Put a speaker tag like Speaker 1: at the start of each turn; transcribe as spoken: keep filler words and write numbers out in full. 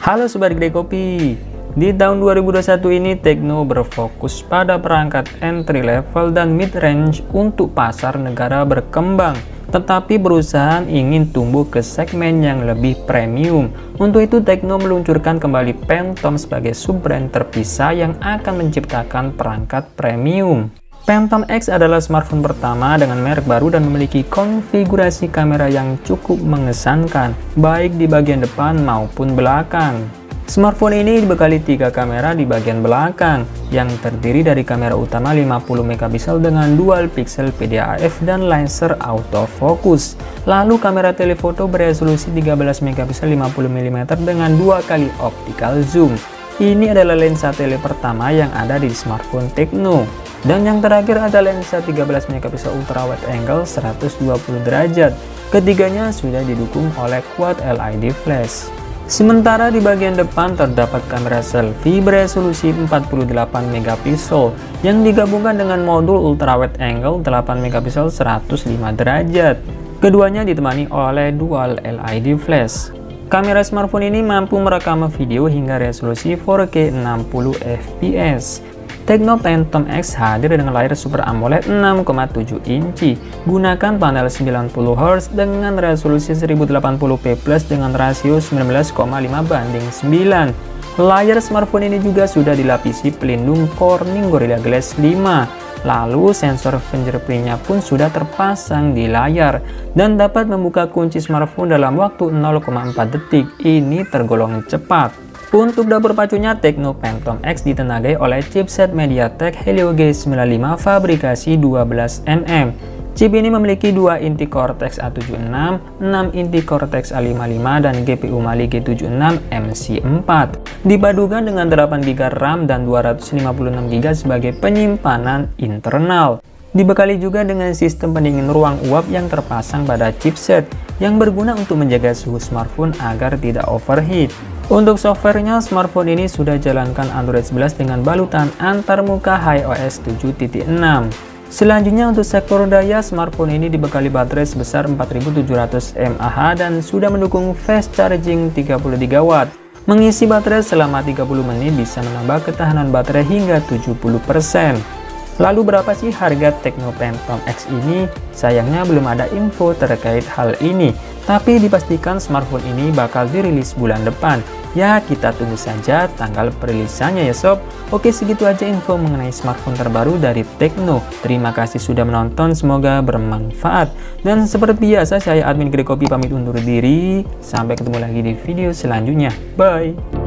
Speaker 1: Halo Sobat Kedai Kopi. Di tahun dua ribu dua puluh satu ini Tecno berfokus pada perangkat entry level dan mid range untuk pasar negara berkembang, tetapi perusahaan ingin tumbuh ke segmen yang lebih premium. Untuk itu Tecno meluncurkan kembali Phantom sebagai sub-brand terpisah yang akan menciptakan perangkat premium. Phantom X adalah smartphone pertama dengan merek baru dan memiliki konfigurasi kamera yang cukup mengesankan, baik di bagian depan maupun belakang. Smartphone ini dibekali tiga kamera di bagian belakang, yang terdiri dari kamera utama lima puluh megapiksel dengan dual pixel P D A F dan laser autofocus. Lalu kamera telefoto beresolusi tiga belas megapiksel lima puluh milimeter dengan dua kali optical zoom. Ini adalah lensa tele pertama yang ada di smartphone Tecno. Dan yang terakhir ada lensa tiga belas megapiksel ultra wide angle seratus dua puluh derajat. Ketiganya sudah didukung oleh quad L E D flash. Sementara di bagian depan terdapat kamera selfie beresolusi empat puluh delapan megapiksel yang digabungkan dengan modul ultra wide angle delapan megapiksel seratus lima derajat. Keduanya ditemani oleh dual L E D flash. Kamera smartphone ini mampu merekam video hingga resolusi empat K enam puluh F P S. Tecno Phantom X hadir dengan layar Super AMOLED enam koma tujuh inci, gunakan panel sembilan puluh hertz dengan resolusi seribu delapan puluh p plus dengan rasio sembilan belas koma lima banding sembilan. Layar smartphone ini juga sudah dilapisi pelindung Corning Gorilla Glass lima. Lalu sensor fingerprint-nya pun sudah terpasang di layar dan dapat membuka kunci smartphone dalam waktu nol koma empat detik. Ini tergolong cepat. Untuk dapur pacunya, Tecno Phantom X ditenagai oleh chipset MediaTek Helio G sembilan puluh lima fabrikasi dua belas nanometer. Chip ini memiliki dua inti Cortex A tujuh puluh enam, enam inti Cortex A lima puluh lima, dan G P U Mali G tujuh puluh enam M C empat. Dipadukan dengan delapan giga RAM dan dua ratus lima puluh enam giga sebagai penyimpanan internal. Dibekali juga dengan sistem pendingin ruang uap yang terpasang pada chipset, yang berguna untuk menjaga suhu smartphone agar tidak overheat. Untuk softwarenya, smartphone ini sudah jalankan Android sebelas dengan balutan antarmuka HiOS tujuh titik enam. Selanjutnya untuk sektor daya, smartphone ini dibekali baterai sebesar empat ribu tujuh ratus mAh dan sudah mendukung fast charging tiga puluh tiga watt. Mengisi baterai selama tiga puluh menit bisa menambah ketahanan baterai hingga tujuh puluh persen. Lalu berapa sih harga Tecno Phantom X ini? Sayangnya belum ada info terkait hal ini, tapi dipastikan smartphone ini bakal dirilis bulan depan. Ya, kita tunggu saja tanggal perilisannya ya sob. Oke, segitu aja info mengenai smartphone terbaru dari Tecno. Terima kasih sudah menonton, semoga bermanfaat. Dan seperti biasa, saya admin Kedai Kopi pamit undur diri. Sampai ketemu lagi di video selanjutnya. Bye!